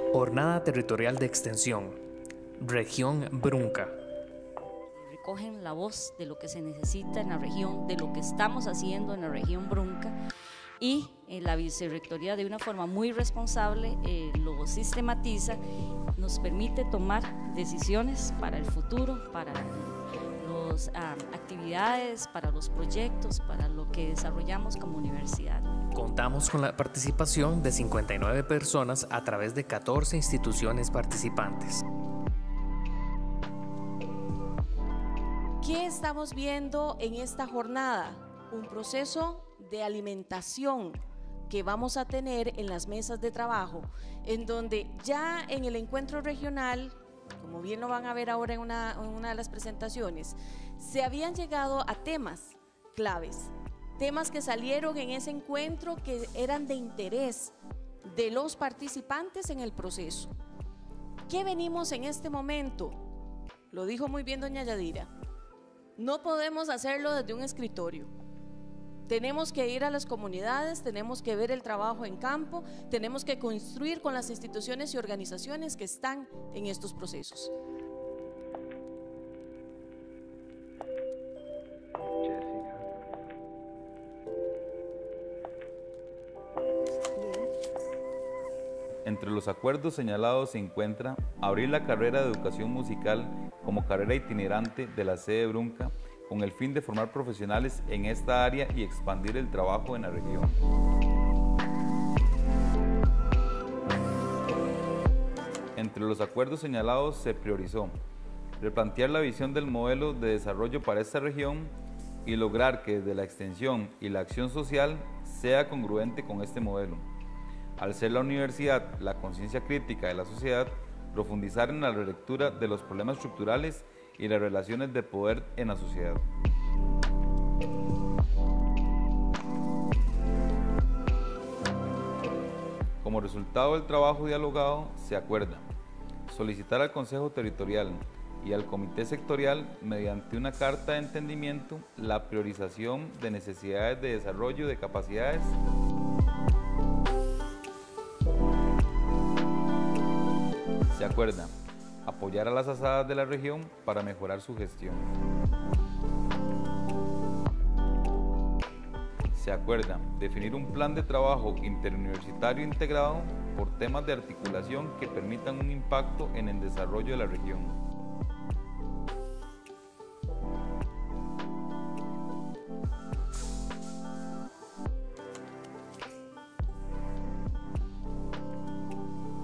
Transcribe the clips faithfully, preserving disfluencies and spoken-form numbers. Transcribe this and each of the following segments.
Jornada Territorial de Extensión, Región Brunca. Recogen la voz de lo que se necesita en la región, de lo que estamos haciendo en la región Brunca, y eh, la vicerrectoría de una forma muy responsable eh, lo sistematiza, nos permite tomar decisiones para el futuro, para las um, actividades, para los proyectos, para lo que desarrollamos como universidad. Contamos con la participación de cincuenta y nueve personas a través de catorce instituciones participantes. ¿Qué estamos viendo en esta jornada? Un proceso de alimentación que vamos a tener en las mesas de trabajo, en donde ya en el encuentro regional, como bien lo van a ver ahora en una, en una de las presentaciones, se habían llegado a temas claves, temas que salieron en ese encuentro que eran de interés de los participantes en el proceso. ¿Qué venimos en este momento? Lo dijo muy bien doña Yadira. No podemos hacerlo desde un escritorio. Tenemos que ir a las comunidades, tenemos que ver el trabajo en campo, tenemos que construir con las instituciones y organizaciones que están en estos procesos. Entre los acuerdos señalados se encuentra abrir la carrera de educación musical como carrera itinerante de la sede Brunca con el fin de formar profesionales en esta área y expandir el trabajo en la región. Entre los acuerdos señalados se priorizó replantear la visión del modelo de desarrollo para esta región y lograr que desde la extensión y la acción social sea congruente con este modelo. Al ser la universidad la conciencia crítica de la sociedad, profundizar en la relectura de los problemas estructurales y las relaciones de poder en la sociedad. Como resultado del trabajo dialogado, se acuerda solicitar al Consejo Territorial y al Comité Sectorial, mediante una carta de entendimiento, la priorización de necesidades de desarrollo de capacidades Se acuerda apoyar a las asadas de la región para mejorar su gestión. Se acuerda definir un plan de trabajo interuniversitario integrado por temas de articulación que permitan un impacto en el desarrollo de la región.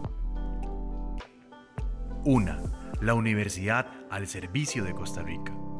UNA, la universidad al servicio de Costa Rica.